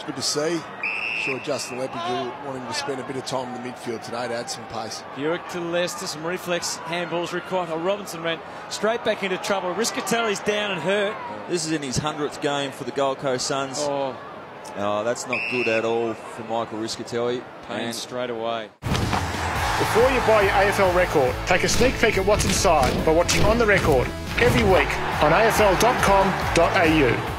good to see. Sure, Justin Leppard will want him to spend a bit of time in the midfield today to add some pace. Buick to Leicester, some reflex handballs required. Oh, Robinson ran straight back into trouble. Rischitelli's down and hurt. This is in his 100th game for the Gold Coast Suns. Oh, that's not good at all for Michael Rischitelli. Pain straight away. Before you buy your AFL record, take a sneak peek at what's inside by watching On The Record every week on afl.com.au.